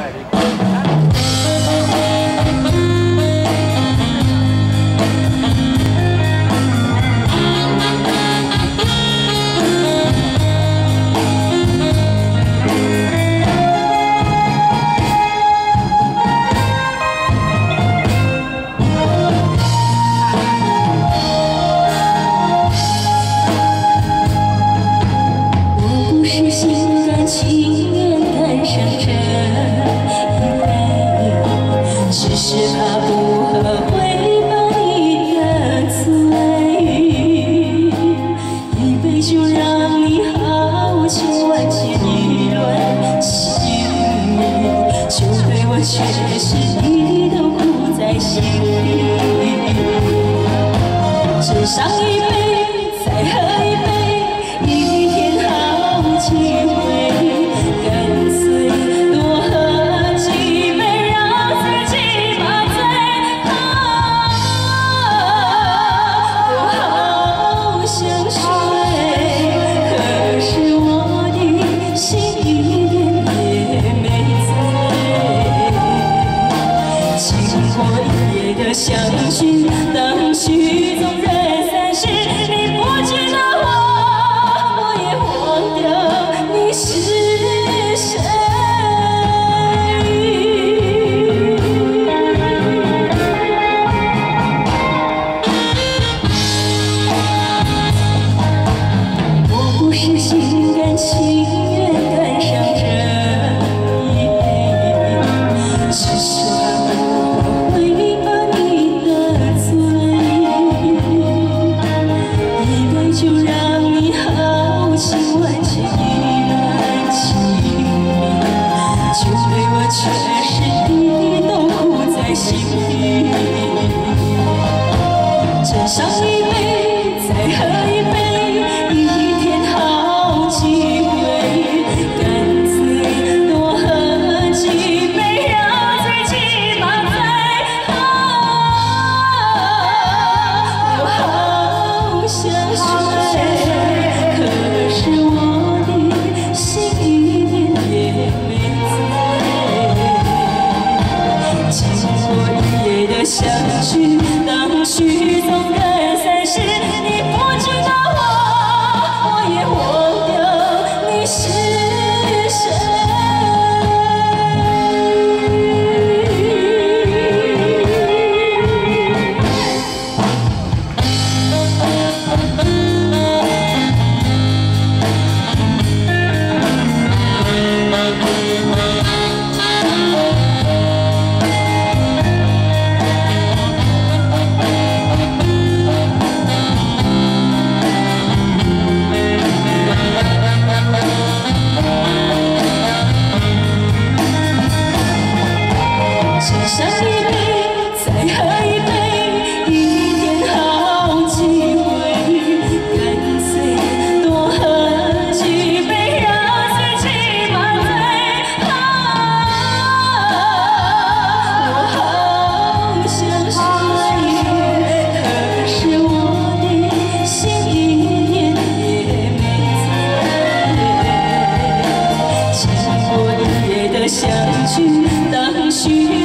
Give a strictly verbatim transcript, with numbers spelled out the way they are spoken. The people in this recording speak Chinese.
却是你都苦在心里。只上一杯，再喝一杯，一天好几回，干脆多喝几杯，让自己麻醉。啊，我好想睡，可是我的心一点也没醉。 经过一夜的相聚，当曲终人散时，你不知道我，我也忘掉你是谁。我不是心甘情愿赶上这一杯，只是。 却是你都苦在心里，斟上一杯，再喝一杯，一天好几回，干脆多喝几杯，让自己麻醉。啊，我好想睡，可是我的心一点也没醉。 相聚，当曲终人散时，你不知道我，我也忘掉你是谁。上一杯，再喝一杯，一天好几回，干脆多喝几杯，让自己麻醉。啊，我好想睡，可是我的心一点也没醉。经过一夜的相聚，当许。